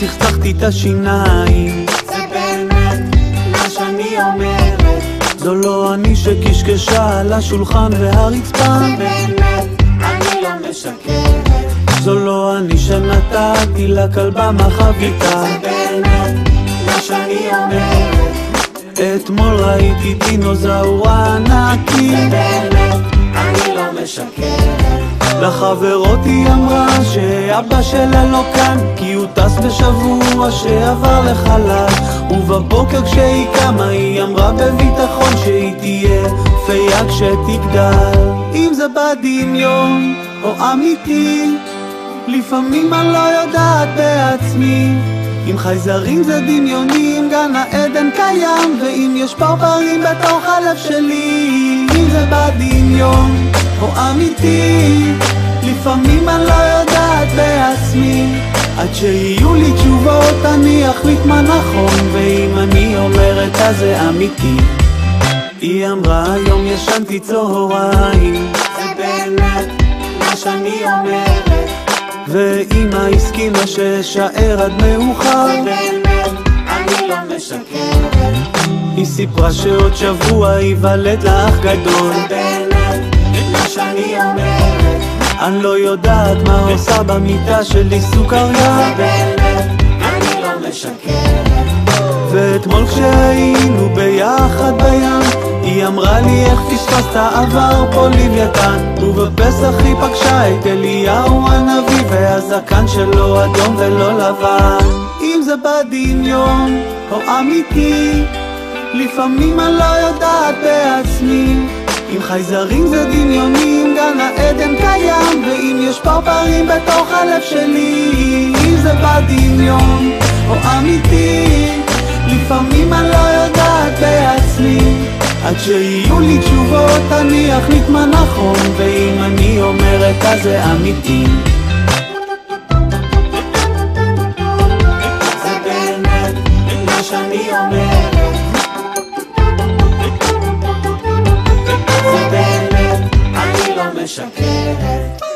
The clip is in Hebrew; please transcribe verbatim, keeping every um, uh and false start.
צחצחתי את השיניים. זה באמת מה שאני אומרת. זו לא אני שקשקשה על השולחן והרצפה. זה באמת אני לא משקרת. זו לא אני שנתתי לכלבה מהחביתה. זה באמת מה שאני אומרת. אתמול ראיתי דינוזאור ענקי. זה באמת אני לא משקרת. לחברות היא אמרה שאבא שלה לא כאן, כי הוא טס בשבוע שעבר לחלל. ובבוקר כשהיא קמה היא אמרה בביטחון שהיא תהיה פייה כשתגדל. אם זה בדמיון או אמיתי, לפעמים אני לא יודעת בעצמי. אם חייזרים זה דמיונים, גן העדן קיים, ואם יש פרפרים בתוך הלב שלי. אם זה בדמיון או אמיתי, לפעמים אני לא יודעת בעצמי. עד שיהיו לי תשובות אני אחליט מה נכון, ואם אני אומרת אז זה אמיתי. היא אמרה היום ישנתי צהריים. זה באמת מה שאני אומרת. ואמא הסכימה ששאר עד מאוחר. זה באמת אני לא משקרת. היא סיפרה שעוד שבוע ייוולד לאח גדול. זה באמת מה שאני אומרת. אני לא יודעת מה עושה במיטה שלי סוכריה. זה באמת אני לא משקרת. ואתמול כשהיינו ביחד בים, היא אמרה לי איך פספסת עבר פה לוויתן. ובפסח היא פגשה את אליהו הנביא, והזקן שלו אדום ולא לבן. אם זה בדמיון או אמיתי, לפעמים אני לא יודעת בעצמי. אם חייזרים זה דמיונים, גן העדן קיים, ואם יש פרפרים בתוך הלב שלי. אם זה בדמיון או אמיתי, לפעמים אני לא יודעת בעצמי. עד שיהיו לי תשובות אני אחליט מה נכון, ואם אני אומרת אז זה אמיתי. זה באמת מה שאני אומרת. זה באמת אני לא משקרת.